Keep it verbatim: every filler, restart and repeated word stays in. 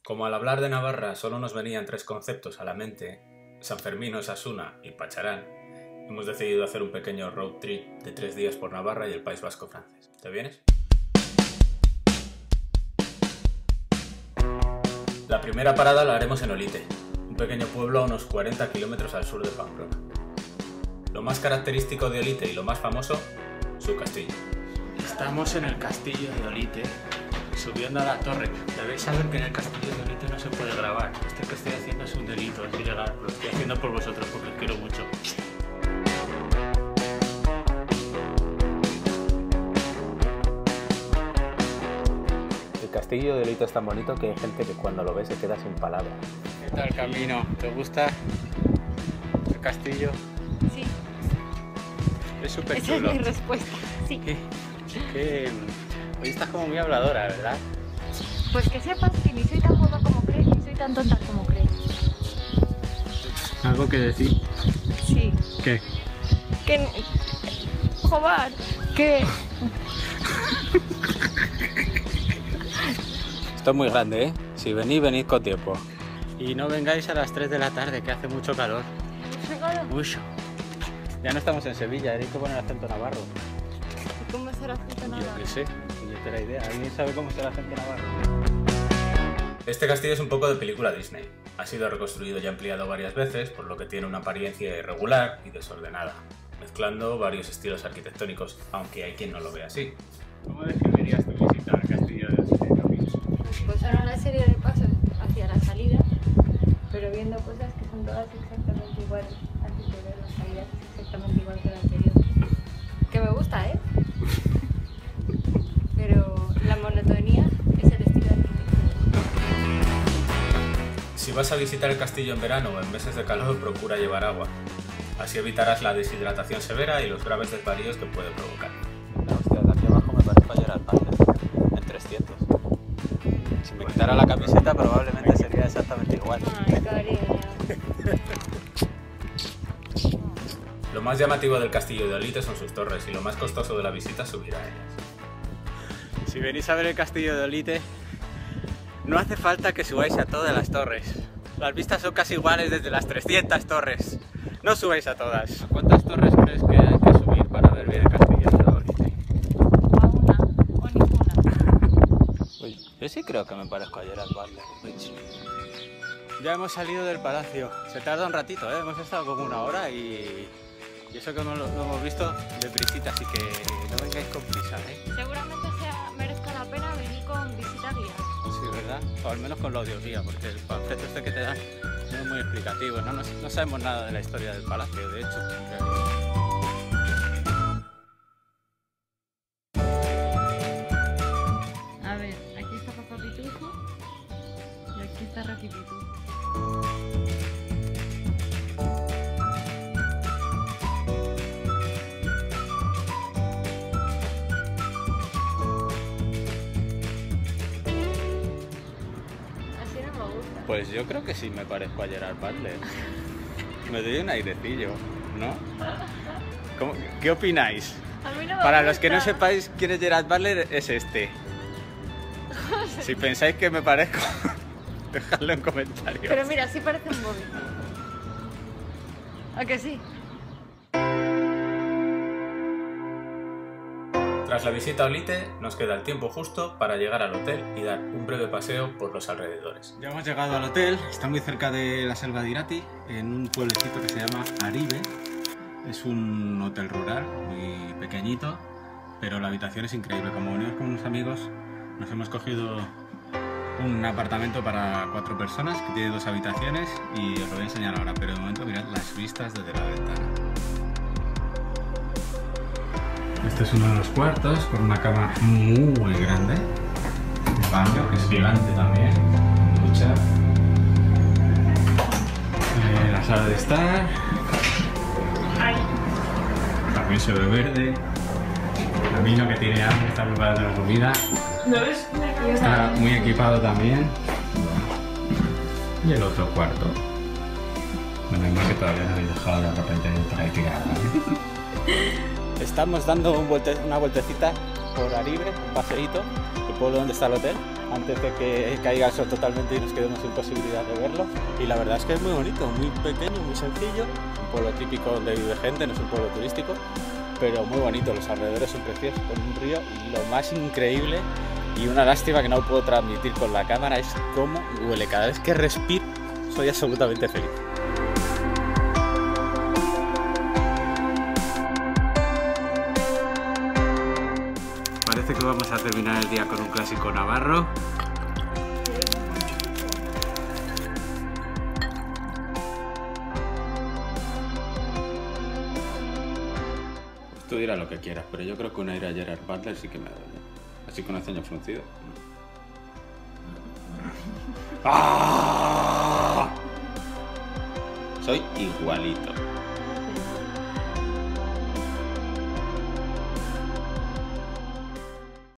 Como al hablar de Navarra solo nos venían tres conceptos a la mente, Sanfermín, Osasuna y Pacharán, hemos decidido hacer un pequeño road trip de tres días por Navarra y el País Vasco francés. ¿Te vienes? La primera parada la haremos en Olite, un pequeño pueblo a unos cuarenta kilómetros al sur de Pamplona. Lo más característico de Olite y lo más famoso, su castillo. Estamos en el castillo de Olite, subiendo a la torre. Debéis saber que en el castillo de Olite no se puede grabar. Esto que estoy haciendo es un delito, es ilegal, pero lo estoy haciendo por vosotros porque os quiero mucho. El castillo de Olite es tan bonito que hay gente que cuando lo ve se queda sin palabras. ¿Qué tal, Camino? ¿Te gusta el castillo? Sí. Es súper Esa chulo. es mi respuesta, sí. ¿Qué? ¿Qué? Hoy estás como muy habladora, ¿verdad? Pues que sepas que ni soy tan boba como crees, ni soy tan tonta como crees. ¿Algo que decir? Sí. ¿Qué? Que... Jobar, que... Esto es muy grande, ¿eh? Si venís, venid con tiempo. Y no vengáis a las tres de la tarde, que hace mucho calor. Mucho. Ya no estamos en Sevilla, hay que poner acento navarro. ¿Y cómo será acento navarro? Yo qué sé, yo te la idea. ¿Alguien sabe cómo será acento navarro? Este castillo es un poco de película Disney. Ha sido reconstruido y ampliado varias veces, por lo que tiene una apariencia irregular y desordenada, mezclando varios estilos arquitectónicos, aunque hay quien no lo ve así. ¿Cómo describirías tu visita al castillo de Olite? Pues son una serie de pasos hacia la salida, pero viendo cosas que son todas exactamente iguales. Así que ver la salida es exactamente igual que la anterior. Que me gusta, ¿eh? Pero la monotonía es el estilo arquitectónico. Si vas a visitar el castillo en verano o en meses de calor, procura llevar agua. Así evitarás la deshidratación severa y los graves desvaríos que puede provocar. Hostia, de aquí abajo me parece ayer al padre, en trescientos. Si me quitara la camiseta probablemente sería exactamente igual. Ay, cariño. Lo más llamativo del castillo de Olite son sus torres y lo más costoso de la visita es subir a ellas. Si venís a ver el castillo de Olite, no hace falta que subáis a todas las torres. Las vistas son casi iguales desde las trescientas torres. No subáis a todas. ¿A cuántas torres crees que hay que subir para ver bien el castillo de Olite? A una o ninguna. Uy, yo sí creo que me parezco ayer al Butler. Ya hemos salido del palacio. Se tarda un ratito, ¿eh? Hemos estado como una hora y, y eso que hemos, lo hemos visto de prisita, así que no vengáis con prisa, ¿eh? Seguramente sea, merezca la pena venir con visita guiada. Sí, ¿verdad? O al menos con la audioguía, porque el panfleto este que te dan no es muy explicativo. No, no, no sabemos nada de la historia del palacio, de hecho. En realidad. A ver, aquí está Papá Pitufo y aquí está Rocky Pitufo. Así no me gusta. Pues yo creo que sí me parezco a Gerard Butler. Me doy un airecillo, ¿no? ¿Cómo- ¿Qué opináis? A mí no me Para gusta. los que no sepáis quién es Gerard Butler, es este. Si pensáis que me parezco, dejadlo en comentarios. Pero mira, sí parece un Bobby. ¿A que sí? Tras la visita a Olite, nos queda el tiempo justo para llegar al hotel y dar un breve paseo por los alrededores. Ya hemos llegado al hotel, está muy cerca de la selva de Irati, en un pueblecito que se llama Aribe. Es un hotel rural, muy pequeñito, pero la habitación es increíble. Como venimos con unos amigos, nos hemos cogido un apartamento para cuatro personas que tiene dos habitaciones y os lo voy a enseñar ahora, pero de momento mirad las vistas desde la ventana. Este es uno de los cuartos con una cama muy grande, el baño que es gigante también, ducha, eh, la sala de estar, también se ve verde, Camino que tiene hambre, está preparando la comida, está muy equipado también, y el otro cuarto, bueno, más que todavía no habéis dejado de repente por ahí tirada. Estamos dando un vuelte una vueltecita por Aribe, un paseíto, pueblo donde está el hotel, antes de que caiga el sol totalmente y nos quedemos sin posibilidad de verlo. Y la verdad es que es muy bonito, muy pequeño, muy sencillo, un pueblo típico donde vive gente, no es un pueblo turístico, pero muy bonito, los alrededores son preciosos, con un río, y lo más increíble y una lástima que no puedo transmitir con la cámara es cómo huele. Cada vez que respiro soy absolutamente feliz. Parece que vamos a terminar el día con un clásico navarro. Tú dirás lo que quieras, pero yo creo que una ira a Gerard Butler sí que me duele. Así con el ceño fruncido. ¡Ah! Soy igualito.